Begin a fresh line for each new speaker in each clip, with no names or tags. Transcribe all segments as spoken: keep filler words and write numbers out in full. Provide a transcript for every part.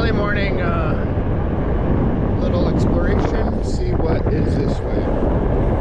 early morning uh, little exploration, see what is this way.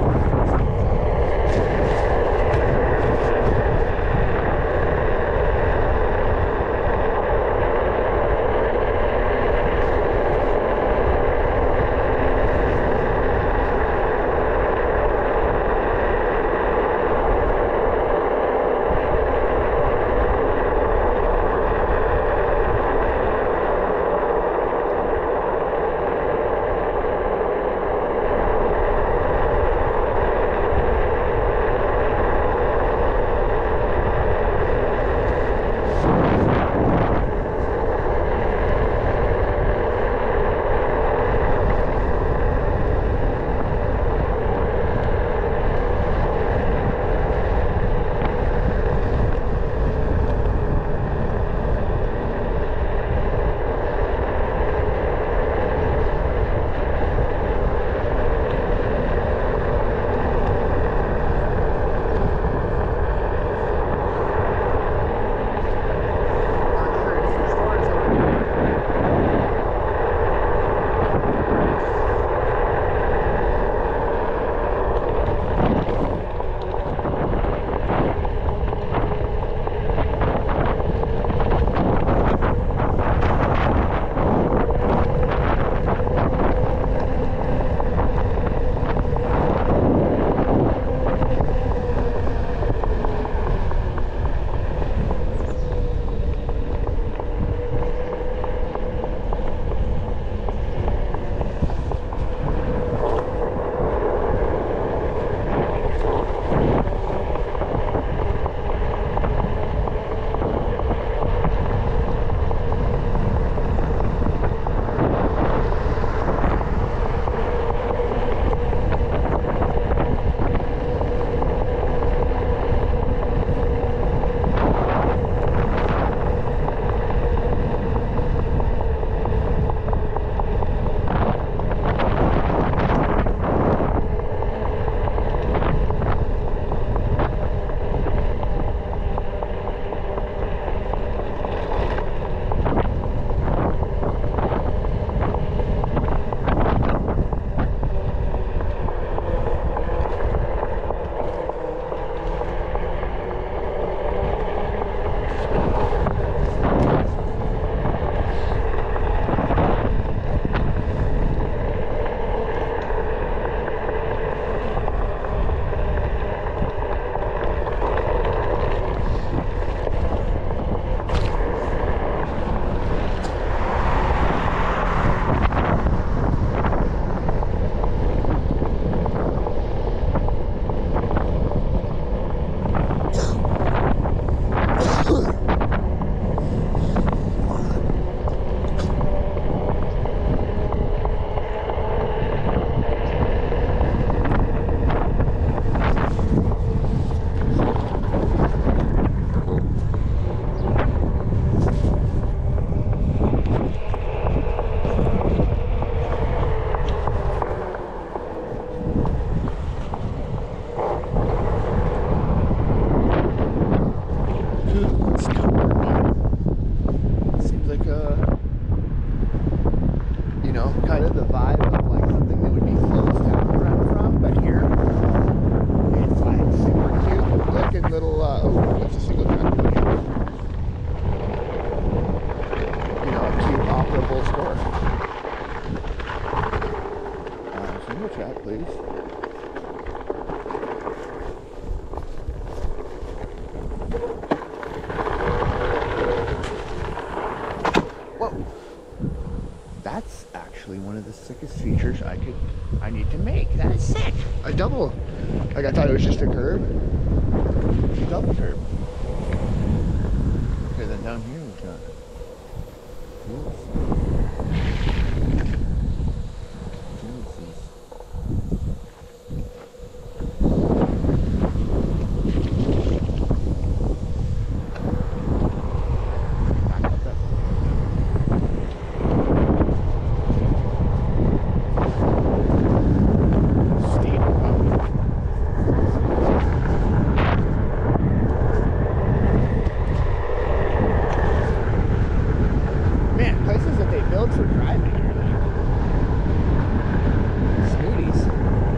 That's actually one of the sickest features I could, I need to make. That is sick. A double, like I thought it was just a curb. It's a double curb. Okay, then down here we've got wheels. places that they build for driving are like smoothies.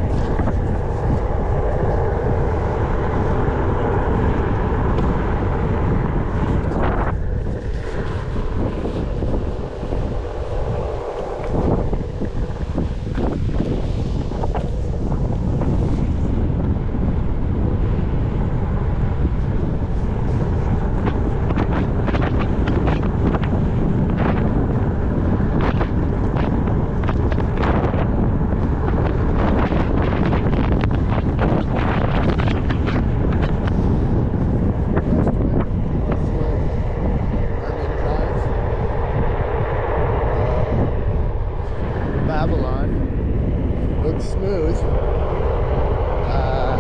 Smooth. Uh,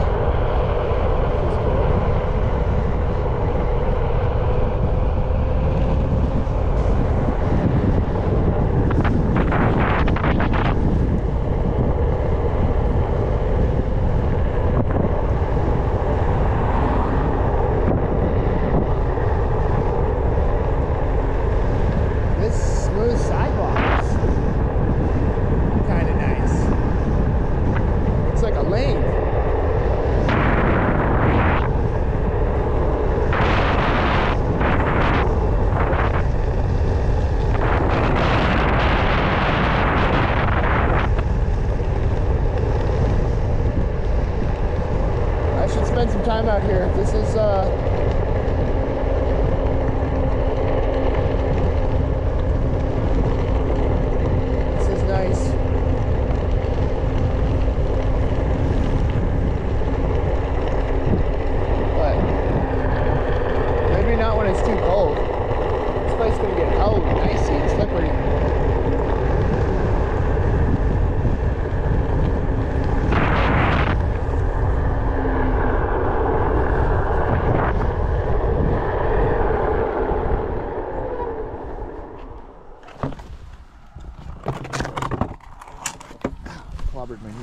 this smooth sidewalk is kind of nice. It's like a lane. I should spend some time out here. This is uh this is nice. Not when it's too cold. This place is going to get hell icy and slippery. Clobbered my knee.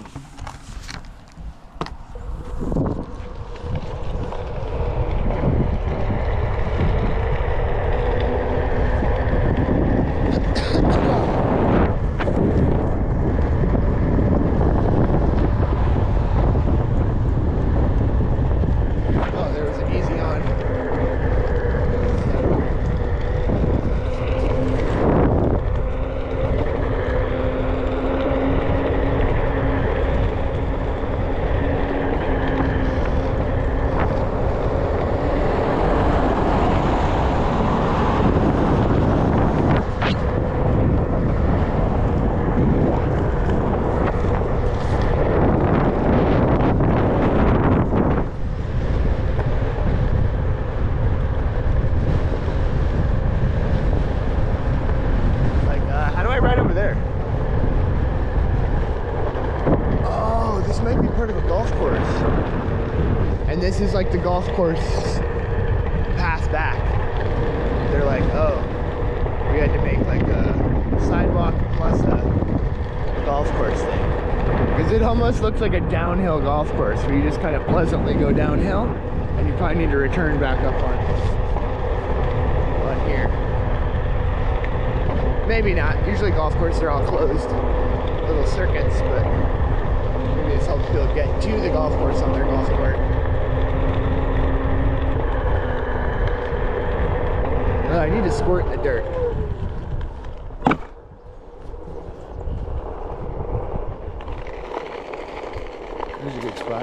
And this is like the golf course path back. They're like, oh, we had to make like a sidewalk plus a golf course thing. Because it almost looks like a downhill golf course where you just kind of pleasantly go downhill and you probably need to return back up on, on here. Maybe not. Usually golf courses are all closed, little circuits, but maybe this helps people get to the golf course on their golf cart. Uh, I need to squirt in the dirt. There's a good spot.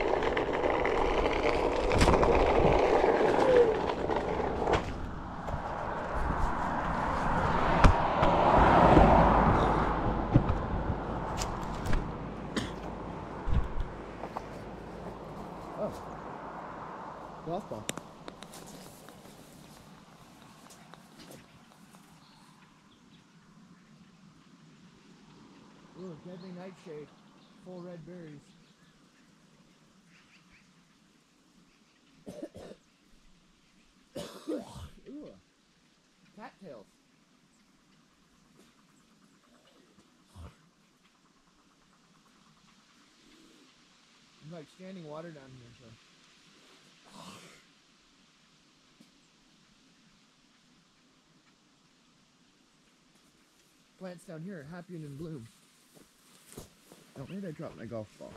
Oh, golf ball. Ooh, deadly nightshade, full red berries. Ooh, cattails. There's like standing water down here, so. plants down here, happy and in bloom. Oh, maybe I dropped my golf ball.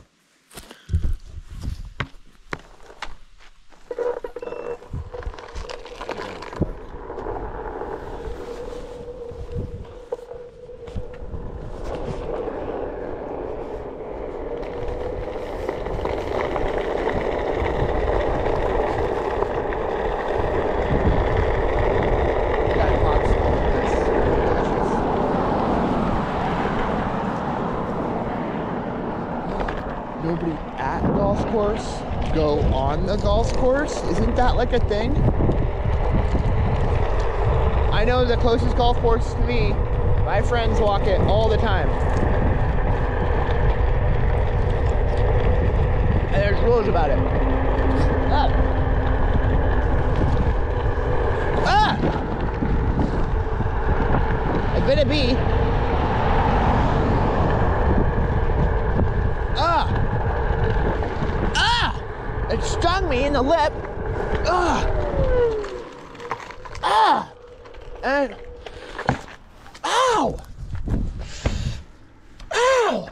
Nobody at golf course go on the golf course? Isn't that like a thing? I know the closest golf course to me, my friends walk it all the time. And there's rules about it. Ah! Ah! I've been a bee. Ah! It stung me in the lip. Ah! Ah! And ow! Ow!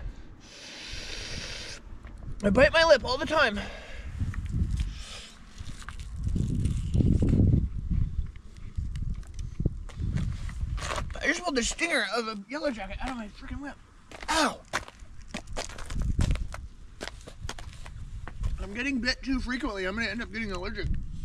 I bite my lip all the time. I just pulled the stinger of a yellow jacket out of my freaking lip. Ow! I'm getting bit too frequently. I'm going to end up getting allergic.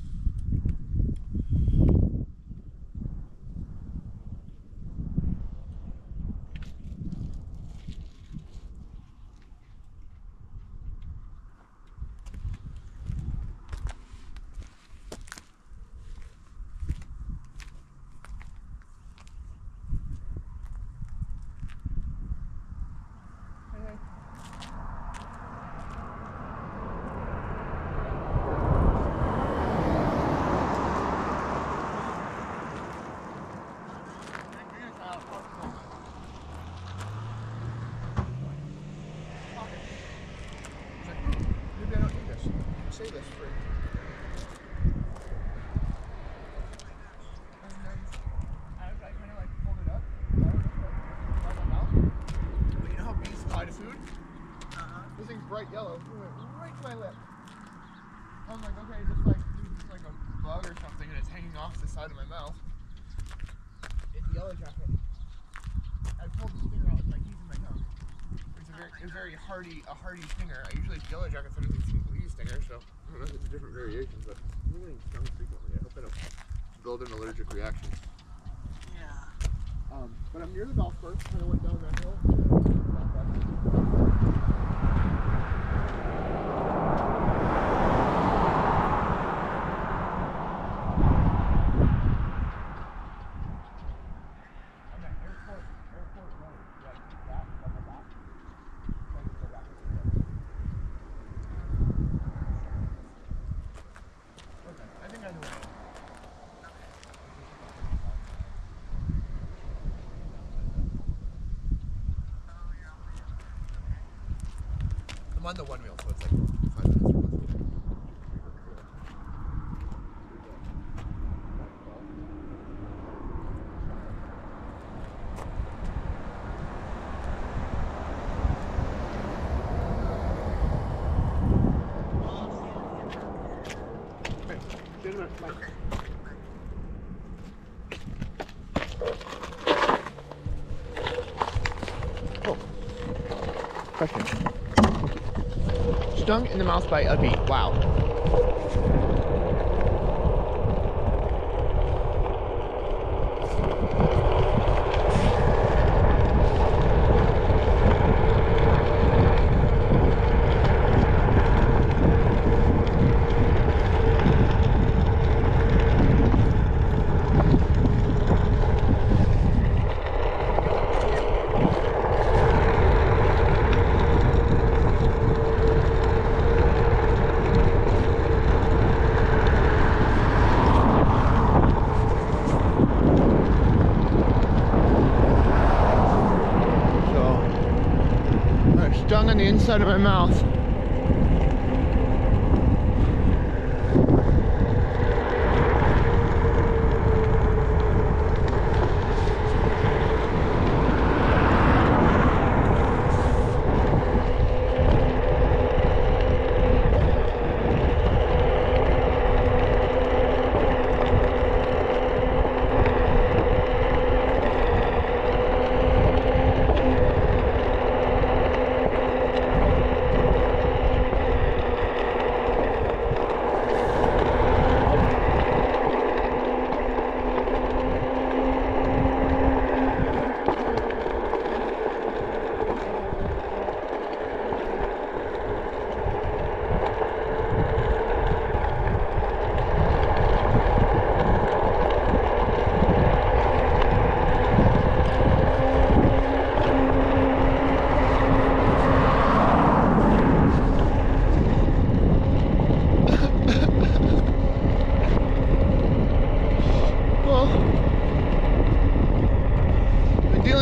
Say this for and then as I kind of like pulled it up by my mouth. But you know how bees fly to food? Uh-huh. This thing's bright yellow. It went right to my lip. I'm like, okay, just like just like a bug or something, and it's hanging off the side of my mouth. It's a yellow jacket. I pulled the stinger out with my teeth and my tongue. It's a very, a very hardy, a hardy stinger. I usually have yellow jackets under these stinger, so I don't know if it's a different variation, but I'm getting stung frequently. I hope I don't build an allergic reaction. Yeah. Um, but I'm near the golf course. Kind of went down that hill. I'm on the one wheel, so it's like five minutes or less. Oh, question. Stung in the mouth by a bee. Wow. Stung on the inside of my mouth.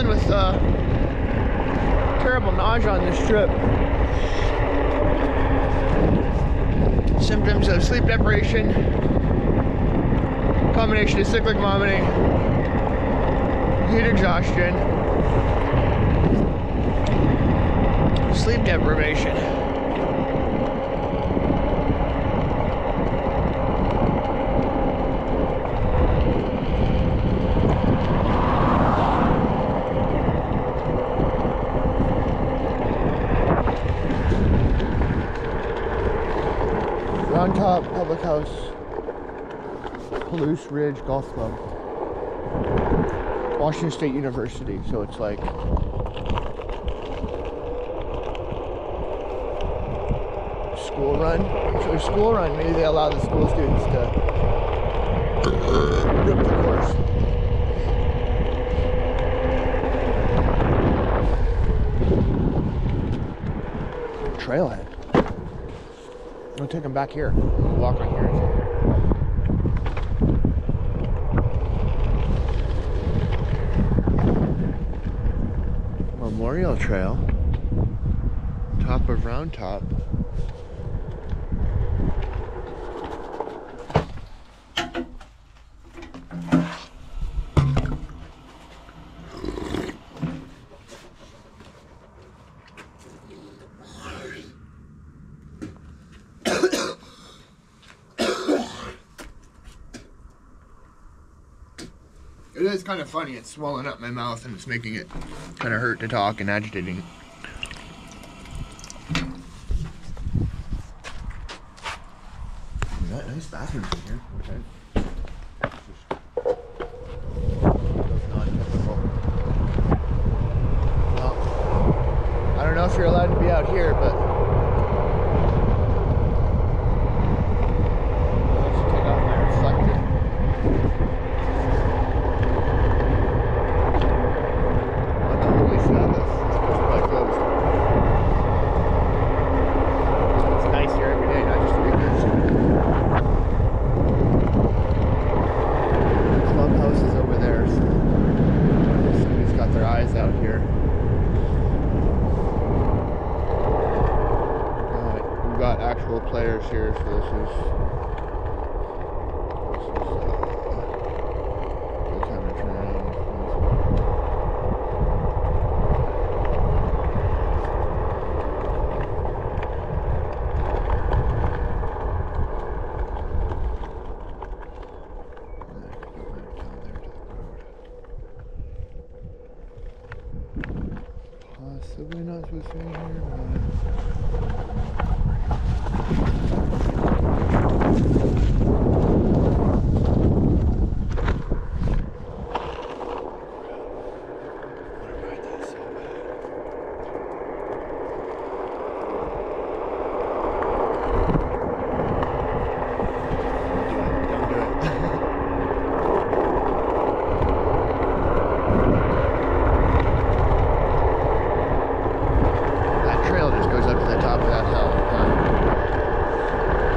dealing with uh, terrible nausea on this trip. Symptoms of sleep deprivation, combination of cyclic vomiting, heat exhaustion, sleep deprivation. Round Top Public House, Palouse Ridge Golf Club, Washington State University. So it's like school run. So school run, maybe they allow the school students to rip the course. Trailhead. I'll take them back here. We'll walk on here. Memorial Trail. Top of Round Top. It is kind of funny, it's swelling up my mouth and it's making it kind of hurt to talk and agitating. We got nice bathrooms in here, which I just non-typical. Well, I don't know if you're allowed to be out here, but let's take off my reflector. Actual players here, so this is, this is uh, good time to turn around. Possibly not supposed to be here, but that trail just goes up to the top of that hill. Huh?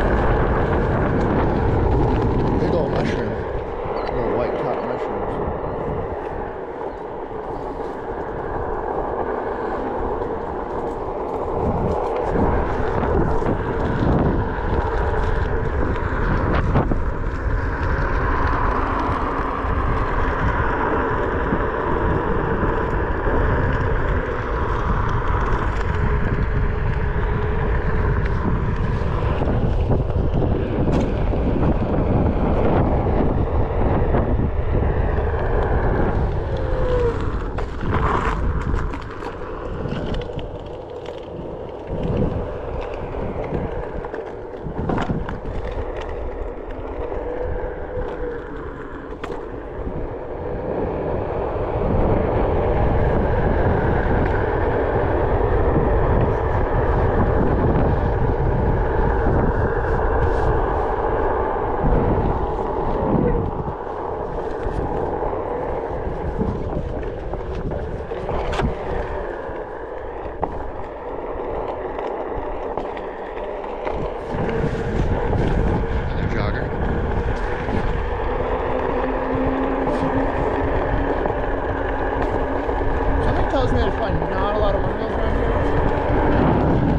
probably not a lot of Onewheels around here.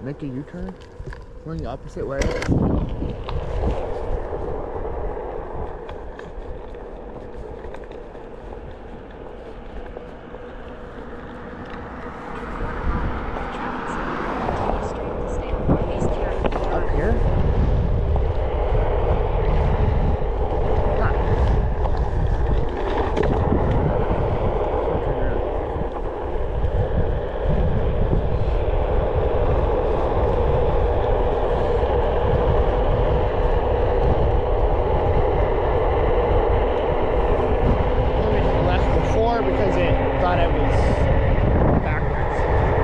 Make a U-turn? Going the opposite way? Because it thought I was backwards.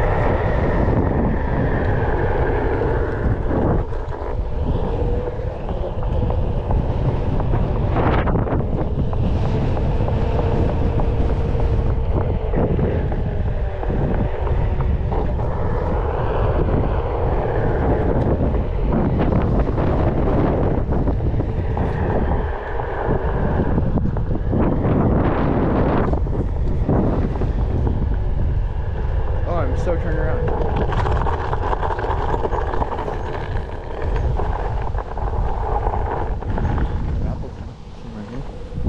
So turn around. Apples right here.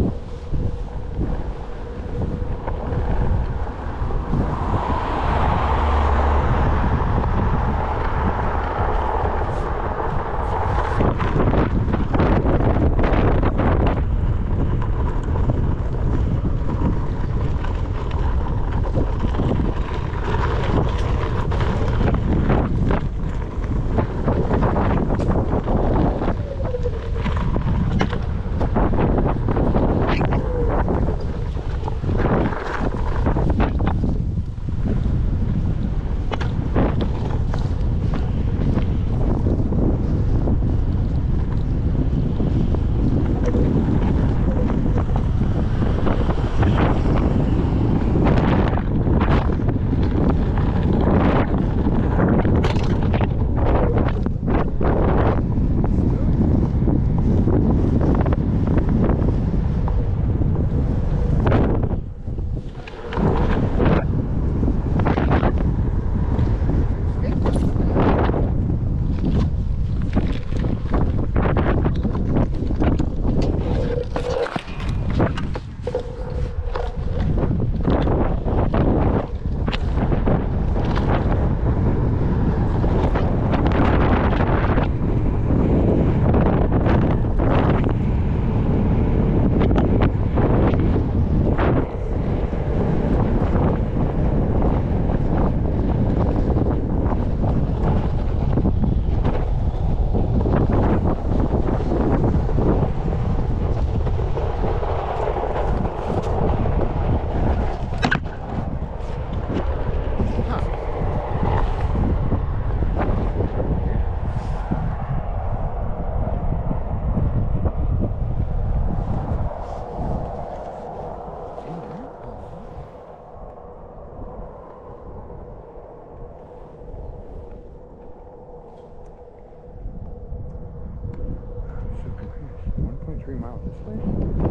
one point three miles this way?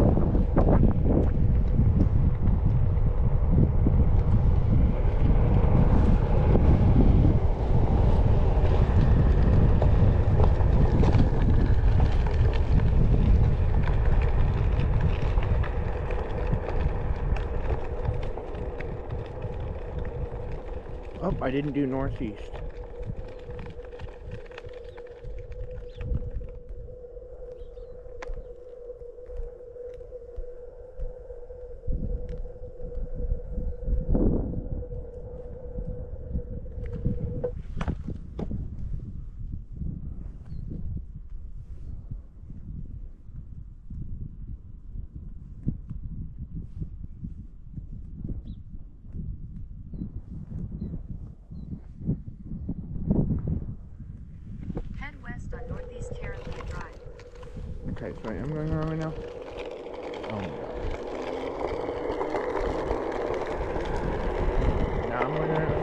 Oh, I didn't do northeast.
On Northeast Terrace Drive.
Okay, so I am going wrong right now. Oh my god. Now I'm going right.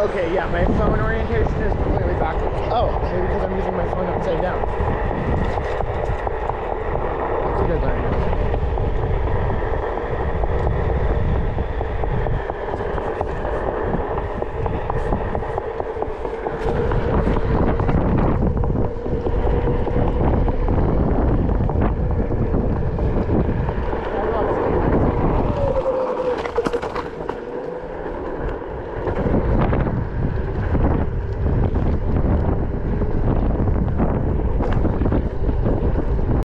Okay, yeah, my phone orientation is completely backwards. Oh, maybe because I'm using my phone upside down. That's a good learning.